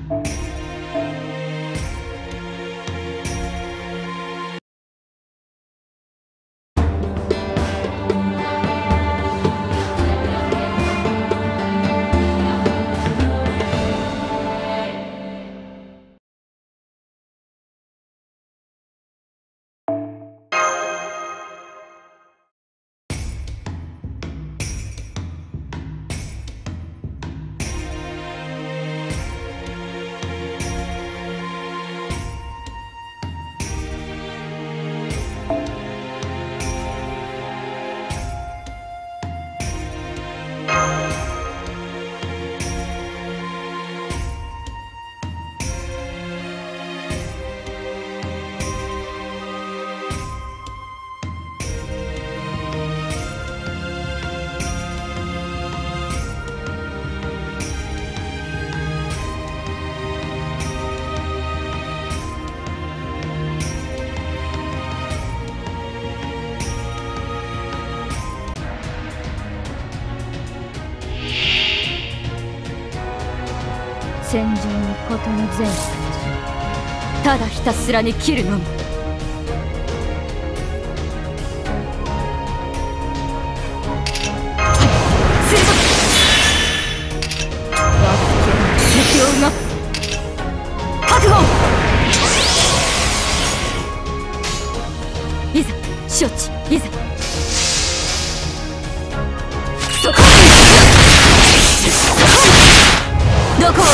戦場に事の全体ただひたすらに切るのみ。敵を奪う覚悟。いざ承知。いざそこ。どこを見ているのです。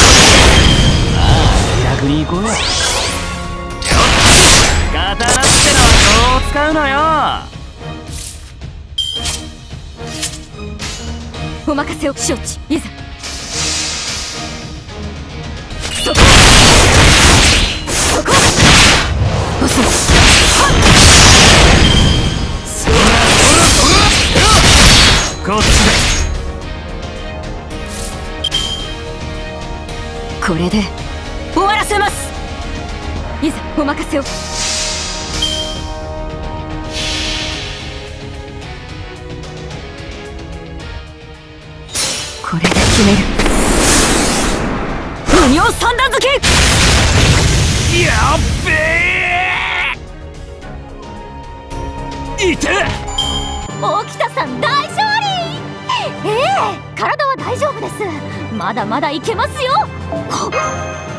気楽に行こうよ。刀ってのはどう使うのよ。 お任せを。承知。いざそこ。そこ。遅い。 こっちだ。 これで終わらせます。いざお任せを。これで決める。無尿三段付け。 やっべえ。いて。 大北さん大勝利。体は大丈夫です。まだまだいけますよ。